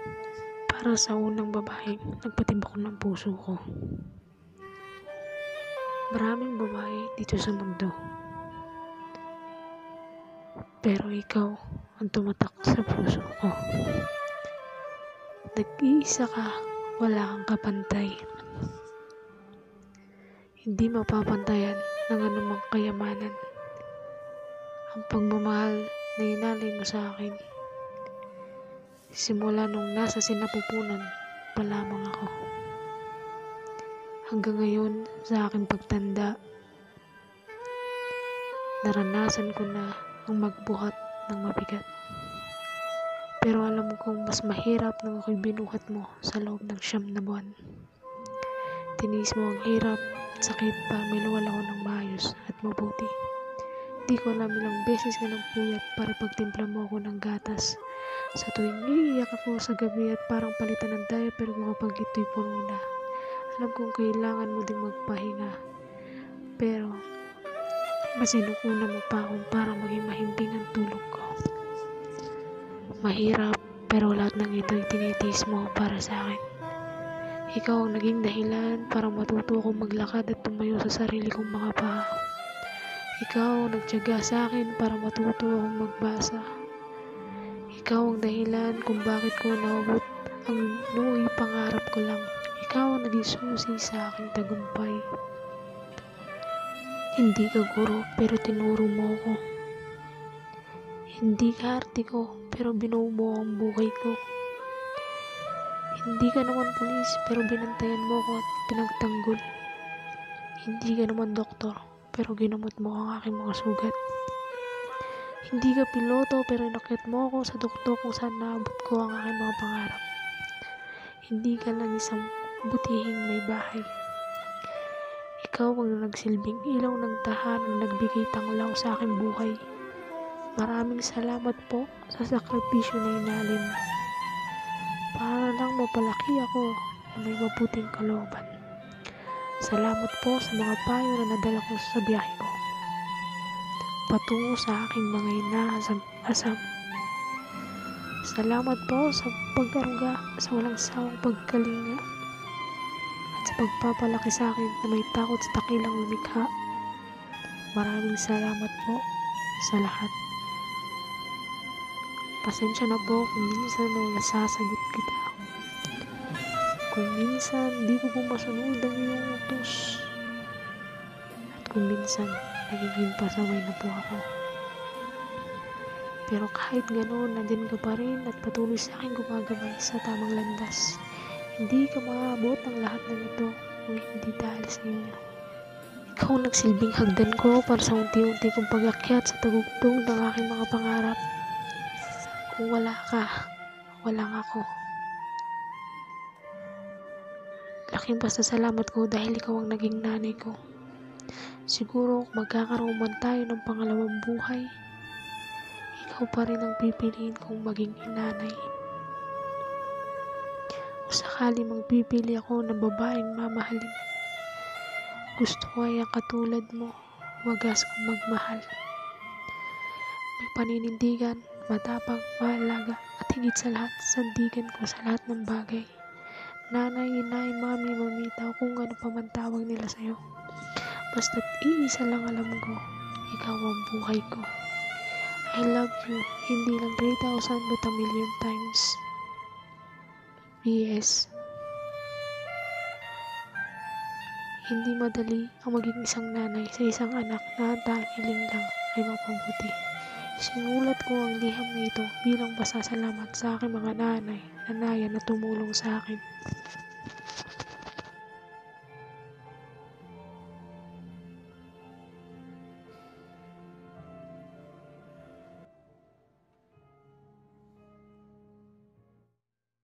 para sa unang babaeng nagpatibok ng puso ko. Maraming babae dito sa mundo, pero ikaw ang tumatak sa puso ko. Nag-iisa ka, wala kang kapantay. Hindi mapapantayan ng anumang kayamanan ang pagmamahal na inalay mo sa akin. Simula nung nasa sinapupunan pa lamang ako, hanggang ngayon sa aking pagtanda, naranasan ko na ang magbuhat ng mabigat. Pero alam kong mas mahirap nang ako'y binuhat mo sa loob ng 9 na buwan. Tiniis mo ang hirap at sakit para maluwal ako ng maayos at mabuti. Di ko alam ilang beses ka nang puyat para pagtimpla mo ako ng gatas. Sa tuwing iiyak ako sa gabi at parang palitan ng diaper ko kapag ito'y puno na. Alam kong kailangan mo ding magpahinga. Pero mas inukuna mo pa akong para maging mahimbing ang tulog ko. Mahirap, pero lahat ng ito'y tinitiis mo para sa akin. Ikaw ang naging dahilan para matuto akong maglakad at tumayo sa sarili kong mga paa. Ikaw ang nagtiyaga sa akin para matuto akong magbasa. Ikaw ang dahilan kung bakit ko naabot ang nooy pangarap ko lang. Ikaw ang naging susi sa aking tagumpay. Hindi ka guro pero tinuro mo ako. Hindi ka artiko pero binuo mo ang buhay ko. Hindi ka naman pulis pero binantayan mo ako at pinagtanggol. Hindi ka naman doktor pero ginamot mo ang aking mga sugat. Hindi ka piloto pero inakyat mo ako sa tuktok kung saan naabot ko ang aking mga pangarap. Hindi ka lang isang butihing may bahay. Ikaw ang nagsilbing ilaw ng tahanan na nagbigay tanglaw sa aking buhay. Maraming salamat po sa sakripisyo na inalin mo. Para lang mapalaki ako na may mabuting kalooban. Salamat po sa mga payo na nadala ko sa biyahe ko patungo sa aking mga inaasam. Salamat po sa pag-aruga, sa walang sawang pagkalinga at sa pagpapalaki sa akin na may takot sa takilang lumikha. Maraming salamat po sa lahat. Pasensya na po kung minsan na nasasagot kita. Kung minsan di ko po masunod ang iyong utos. At kung minsan nagiging pasaway na po ako. Pero kahit ganoon, nandyan ka pa rin at patuloy sa akin gumagabay sa tamang landas. Hindi ka maaabot ng lahat ng ito kung hindi dahil sa inyo. Ikaw ang nagsilbing hagdan ko para sa unti-unti kong pag-akyat sa tagugtog ng aking mga pangarap. Kung wala ka, walang ako. Laking pasasalamat ko dahil ikaw ang naging nanay ko. Siguro kung magkakaroon man tayo ng pangalawang buhay, ikaw pa rin ang pipiliin kong maging nanay. Kung sakali mang pipili ako ng babaeng mamahalin, gusto ko ay ang katulad mo, wagas kong magmahal. May paninindigan, matapang, maalaga, at higit sa lahat, sandigan ko sa lahat ng bagay. Nanay, inay, mami, mamita, o kung ano pa man tawag nila sa'yo. Basta't iisa lang alam ko, ikaw ang buhay ko. I love you, hindi lang 3,000 but a million times. P.S. Hindi madali ang maging isang nanay sa isang anak na ang tanging hiling lang ay mapabuti. Sinulat ko ang liham na ito bilang pasasalamat sa aking mga nanay na tumulong sa akin.